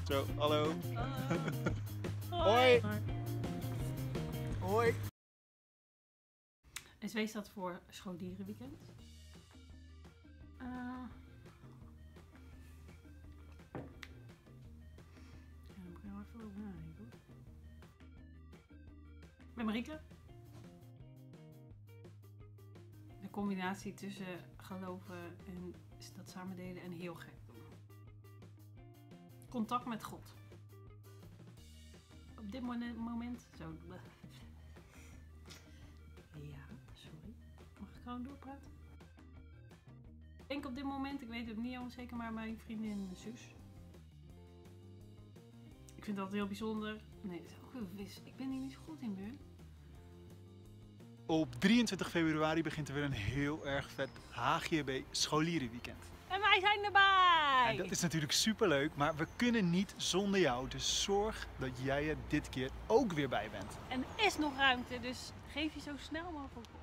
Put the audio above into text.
Zo, hallo. Hoi. Hoi. Hoi. SW staat voor Scholierenweekend. Ja, daar moet ik nou even over nadenken hoor. Ik ben Marieke. De combinatie tussen geloven en dat samen delen en heel gek doen. Contact met God. Op dit moment zo. Ja, sorry. Mag ik gewoon doorpraten? Ik denk op dit moment, ik weet het niet helemaal zeker, maar mijn vriendin Suus. Ik vind dat heel bijzonder. Nee, dat is ook wel wis. Ik ben hier niet zo goed in, Björn. Op 23 februari begint er weer een heel erg vet HGB Scholierenweekend. En wij zijn erbij! En dat is natuurlijk superleuk, maar we kunnen niet zonder jou. Dus zorg dat jij er dit keer ook weer bij bent. En er is nog ruimte, dus geef je zo snel mogelijk op.